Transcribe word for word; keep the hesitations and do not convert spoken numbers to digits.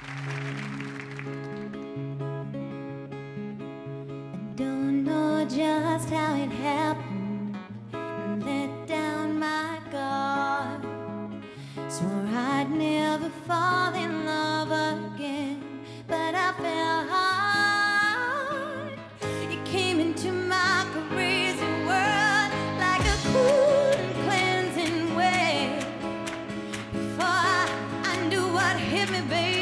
Don't know just how it happened, and let down my guard. Swore I'd never fall in love again, but I fell hard. You came into my crazy world like a cool and cleansing way. Before I, I knew what hit me, baby,